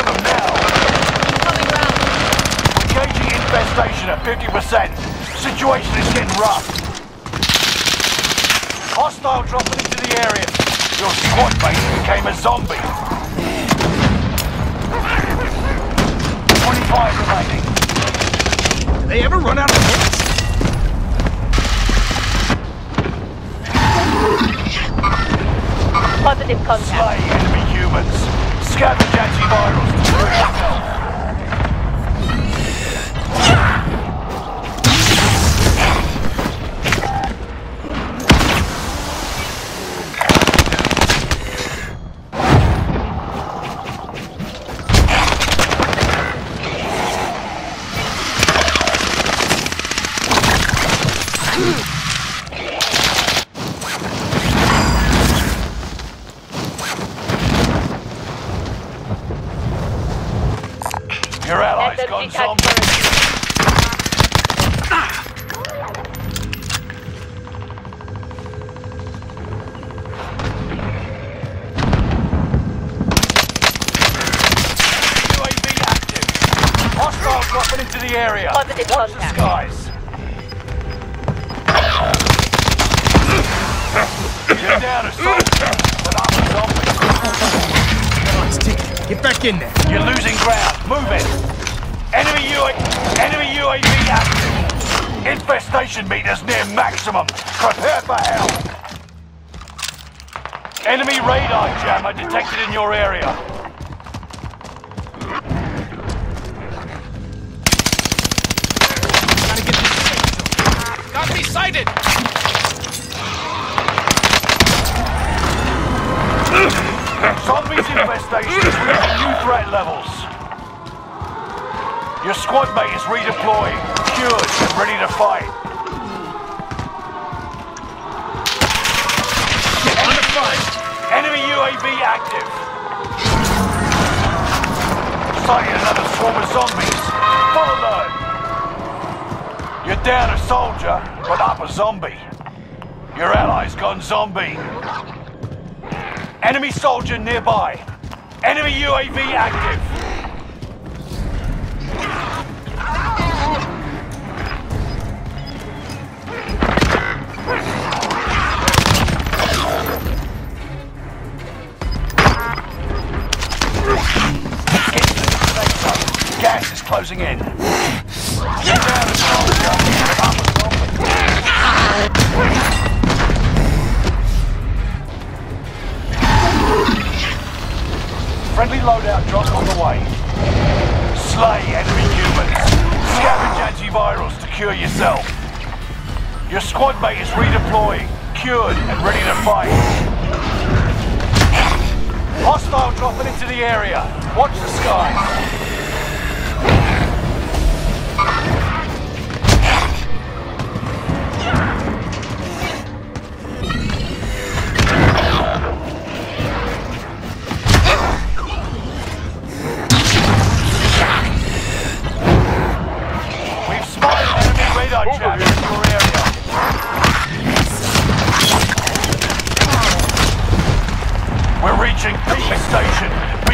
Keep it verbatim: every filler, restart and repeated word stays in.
of them now. Coming round. We're gauging infestation at fifty percent. Situation is getting rough. Hostile dropping into the area. Your squad mate became a zombie. twenty-five remaining. Did they ever run out of bullets? Positive contact. Slay enemy humans. Scavenge antivirals to cure yourself. Your allies gone zombie. U A V active. Hostile dropping into the area. Positive Watch contact. the skies. You're down a soldier, but I'm a zombie. Let's take it. Get back in there. You're losing ground. Move it. Enemy U A enemy U A V active. Infestation meters near maximum. Prepare for hell. Enemy radar jammer detected in your area. Gotta get this safe zone. Got me sighted. Zombies infestation is reaching new threat levels. Your squad mate is redeploying, cured and ready to fight. On the front. Enemy U A V active. Sighting another swarm of zombies. Full alert. You're down a soldier, but up a zombie. Your ally's gone zombie. Enemy soldier nearby. Enemy U A V active. Gas is closing in. You're down a soldier, but up a zombie. Friendly loadout drop on the way. Slay enemy humans. Scavenge antivirals to cure yourself. Your squad mate is redeploying, cured and ready to fight. Hostile dropping into the area. Watch the skies. Jab in your area. We're reaching P T station. Be